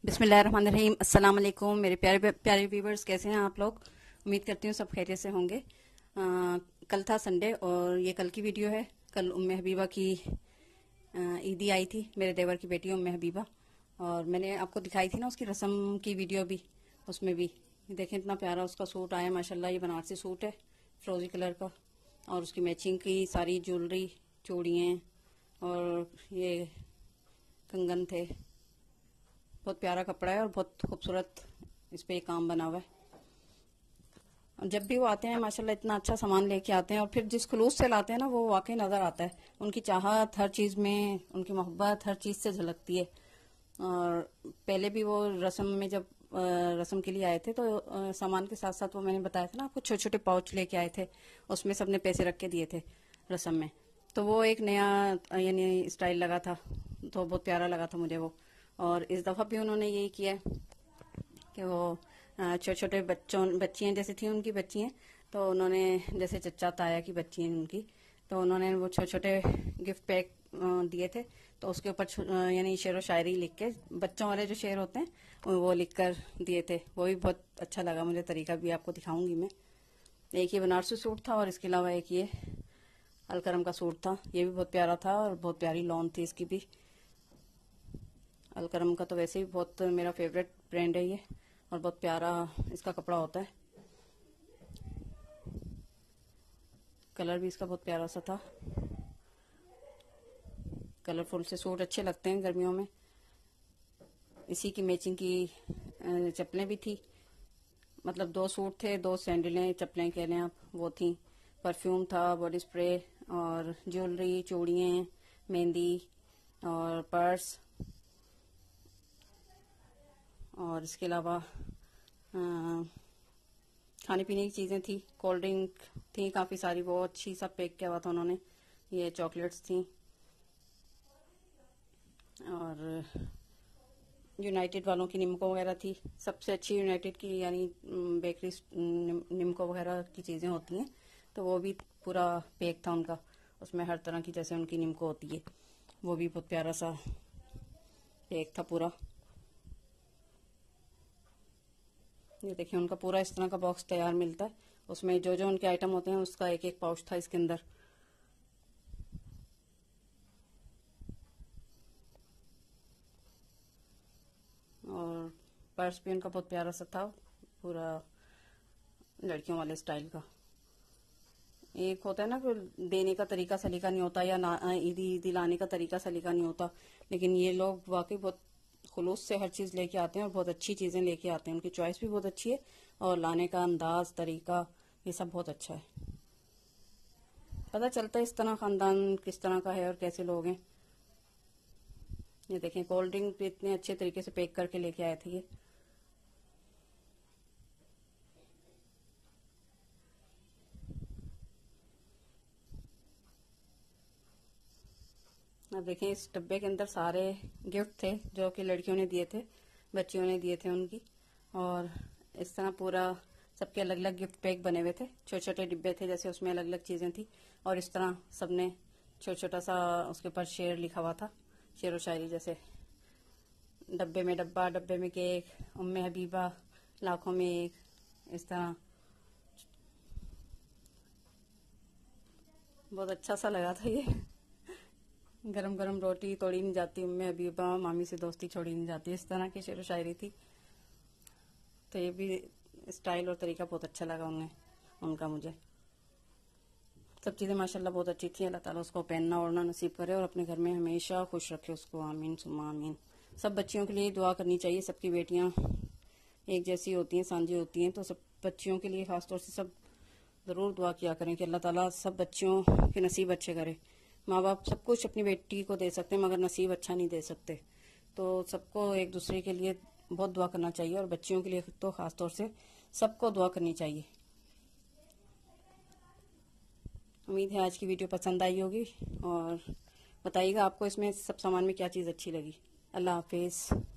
बिस्मिल्लाहिर्रहमानिर्रहीम। अस्सलाम वालेकुम मेरे प्यारे प्यारे व्यूवर्स, कैसे हैं आप लोग। उम्मीद करती हूँ सब खैरियत से होंगे। कल था संडे और ये कल की वीडियो है। कल उम्मे हबीबा की ईदी आई थी, मेरे देवर की बेटी उम्मे हबीबा, और मैंने आपको दिखाई थी ना उसकी रस्म की वीडियो भी। उसमें भी देखें इतना प्यारा उसका सूट आया माशाल्लाह। ये बनारसी सूट है फ्रोजी कलर का, और उसकी मैचिंग की सारी ज्वेलरी, चूड़ियाँ और ये कंगन थे। बहुत प्यारा कपड़ा है और बहुत खूबसूरत इस पे काम बना हुआ है। और जब भी वो आते हैं माशाल्लाह इतना अच्छा सामान लेके आते हैं, और फिर जिस खुलूस से लाते हैं ना वो वाकई नज़र आता है। उनकी चाहत हर चीज़ में, उनकी मोहब्बत हर चीज़ से झलकती है। और पहले भी वो रस्म में जब रस्म के लिए आए थे तो सामान के साथ साथ वो मैंने बताया था ना आपको, छोटे छोटे पाउच लेके आए थे, उसमें सबने पैसे रख के दिए थे रस्म में। तो वो एक नया यानी स्टाइल लगा था, तो बहुत प्यारा लगा था मुझे वो। और इस दफ़ा भी उन्होंने यही किया कि वो छोटे छोटे बच्चियाँ जैसे थी उनकी बच्चियाँ, तो उन्होंने जैसे चचा ताया की बच्ची हैं उनकी, तो उन्होंने वो छोटे छोटे गिफ्ट पैक दिए थे। तो उसके ऊपर यानी शेर व शायरी लिख के, बच्चों वाले जो शेर होते हैं वो लिख कर दिए थे। वो भी बहुत अच्छा लगा मुझे, तरीका भी आपको दिखाऊंगी मैं। एक ये बनारसी सूट था और इसके अलावा एक ये अलकरम का सूट था, ये भी बहुत प्यारा था और बहुत प्यारी लॉन थी इसकी भी। अलकरम का तो वैसे ही बहुत मेरा फेवरेट ब्रांड है ये, और बहुत प्यारा इसका कपड़ा होता है। कलर भी इसका बहुत प्यारा सा था, कलरफुल से सूट अच्छे लगते हैं गर्मियों में। इसी की मैचिंग की चप्पलें भी थी, मतलब दो सूट थे, दो सैंडलें चप्पलें कह लें आप, वो थी। परफ्यूम था, बॉडी स्प्रे और ज्वेलरी, चूड़ियाँ, मेहंदी और पर्स, और इसके अलावा खाने पीने की चीज़ें थी, कोल्ड ड्रिंक थी काफ़ी सारी, वो अच्छी सा पैक किया हुआ था उन्होंने। ये चॉकलेट्स थी, और यूनाइटेड वालों की निमको वगैरह थी। सबसे अच्छी यूनाइटेड की यानी बेकरी निमको वगैरह की चीज़ें होती हैं, तो वो भी पूरा पैक था उनका। उसमें हर तरह की जैसे उनकी निमको होती है, वो भी बहुत प्यारा सा पैक था पूरा। ये देखिए उनका पूरा इस तरह का बॉक्स तैयार मिलता है, उसमें जो जो उनके आइटम होते हैं उसका एक एक पाउच था इसके अंदर। और पर्स भी उनका बहुत प्यारा सा था, पूरा लड़कियों वाले स्टाइल का। एक होता है ना कि देने का तरीका सलीका नहीं होता, या ईदी ईदी लाने का तरीका सलीका नहीं होता, लेकिन ये लोग वाकई बहुत खुलूस से हर चीज़ लेके आते हैं और बहुत अच्छी चीज़ें लेके आते हैं। उनकी चॉइस भी बहुत अच्छी है और लाने का अंदाज, तरीका, ये सब बहुत अच्छा है। पता चलता है इस तरह ख़ानदान किस तरह का है और कैसे लोग हैं। ये देखें कोल्ड ड्रिंक भी इतने अच्छे तरीके से पैक करके लेके आए थे ये। अब देखें इस डब्बे के अंदर सारे गिफ्ट थे जो कि लड़कियों ने दिए थे, बच्चियों ने दिए थे उनकी। और इस तरह पूरा सबके अलग अलग गिफ्ट पैक बने हुए थे, छोटे छोटे डिब्बे थे जैसे, उसमें अलग अलग चीज़ें थी। और इस तरह सबने छोटा छोटा सा उसके ऊपर शेर लिखा हुआ था, शेर व शायरी जैसे। डब्बे में डब्बा, डब्बे में केक, उम्मे हबीबा, लाखों में एक, इस तरह बहुत अच्छा सा लगा था ये। गरम गरम रोटी तोड़ी नहीं जाती, उम्मे हबीबा मामी से दोस्ती छोड़ी नहीं जाती, इस तरह की शेर व शायरी थी। तो ये भी स्टाइल और तरीका बहुत अच्छा लगा उनका मुझे। सब चीज़ें माशाल्लाह बहुत अच्छी थी। अल्लाह ताला उसको पहनना ओढ़ना नसीब करे और अपने घर में हमेशा खुश रखे उसको, आमीन सुम्मा आमीन। सब बच्चियों के लिए दुआ करनी चाहिए। सबकी बेटियां एक जैसी होती हैं, सांझी होती हैं, तो सब बच्चियों के लिए खासतौर से सब ज़रूर दुआ किया करें कि अल्लाह ताला सब बच्चियों के नसीब अच्छे करे। माँ बाप सब कुछ अपनी बेटी को दे सकते हैं मगर नसीब अच्छा नहीं दे सकते, तो सबको एक दूसरे के लिए बहुत दुआ करना चाहिए, और बच्चियों के लिए तो ख़ास तौर से सबको दुआ करनी चाहिए। उम्मीद है आज की वीडियो पसंद आई होगी, और बताइएगा आपको इसमें सब सामान में क्या चीज़ अच्छी लगी। अल्लाह हाफिज़।